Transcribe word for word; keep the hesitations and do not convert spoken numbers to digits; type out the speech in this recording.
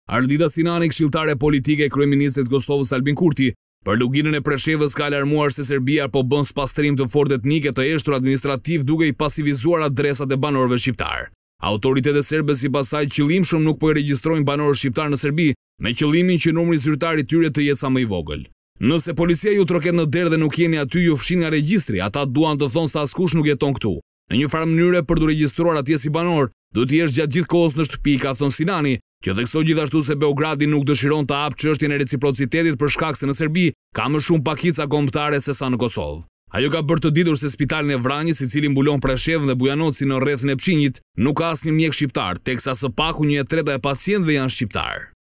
Ardita Sinani, këshilltare politike e kryeministrit të Kosovës Albin Kurti, për luginën e Preshevës ka alarmuar se Serbia po bën spastrim të fortë etnike të eshtur administrativ duke i pasivizuar adresat e banorëve shqiptar. Autoritetet serbe sipas saj qëllimshëm nuk po i regjistrojnë banorët shqiptar në Serbi, me qëllimin që numri zyrtar i tyre të jetë sa më i vogël. Nëse policia ju troket në derë dhe nuk jeni aty ju fshin nga regjistri, ata duan të thonë se askush nuk jeton këtu. Në një farë mënyre për të regjistruar atje si banor, duhet të jesh gjatë gjithë kohës në shtëpi, ka thënë Sinani, që theksoi gjithashtu se Beogradi nuk dëshiron të hapë çështjen e reciprocitetit për shkak se në Serbi ka më shumë pakica kombëtare se sa në Kosovë. Ajo ka bërë të ditur se spitalin e Vranjës, i cili mbulon Preshevën dhe Bujanocin në rrethën e Pshinjit, nuk ka asnjë mjek shqiptar, teksa së paku një e treta e pacientëve janë shqiptar.